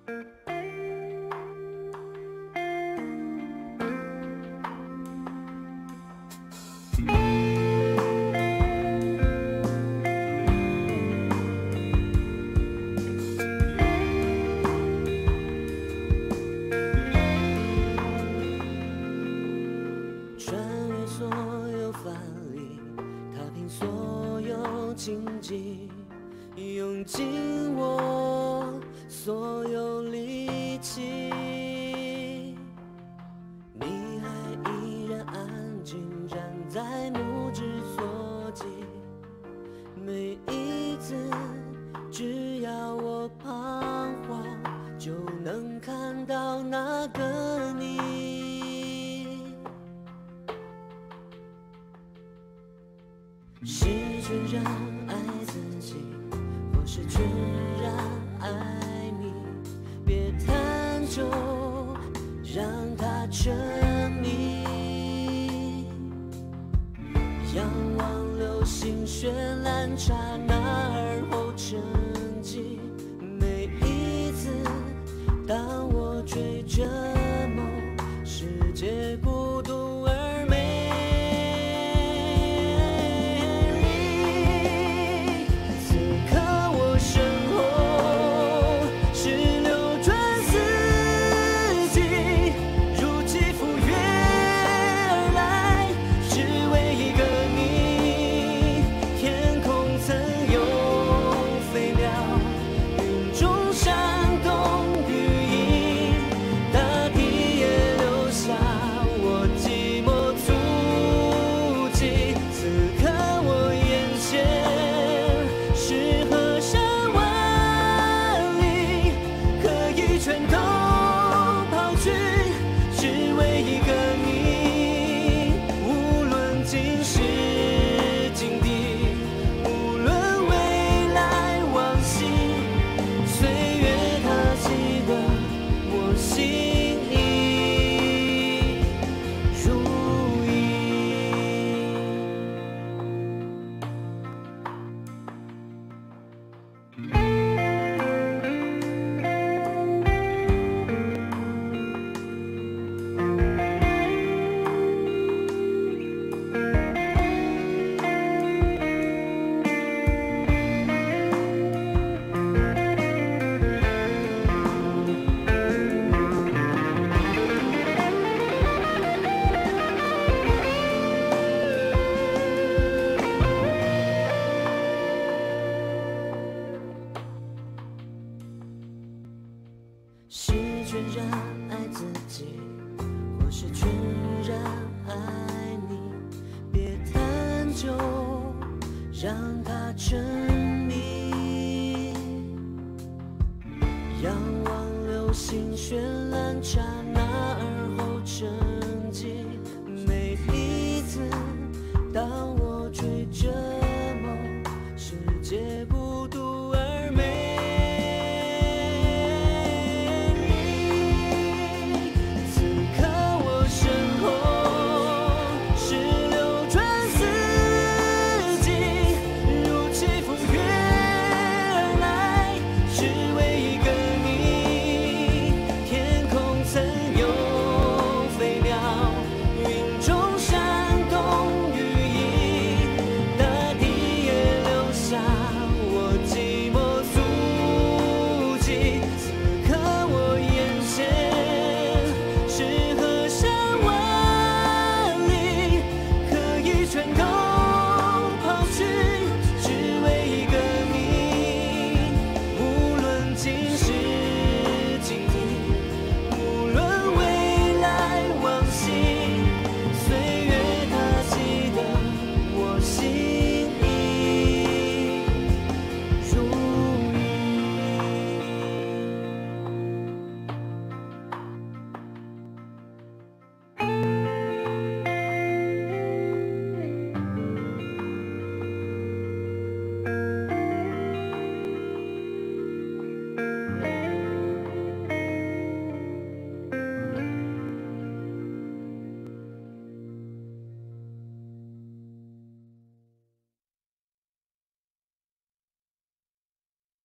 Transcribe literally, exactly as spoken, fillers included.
荆棘，用尽我所有力气，你还依然安静站在目之所及。每一次，只要我彷徨，就能看到那个你。是全然爱自己，或是全然爱你？别探究，让它沉迷。仰望流星绚烂刹那，而后沉寂。每一次，当我追着梦，世界孤独而美。 是全然爱自己，或是全然爱你？别探究，让它沉迷。仰望流星绚烂刹那，而后沉。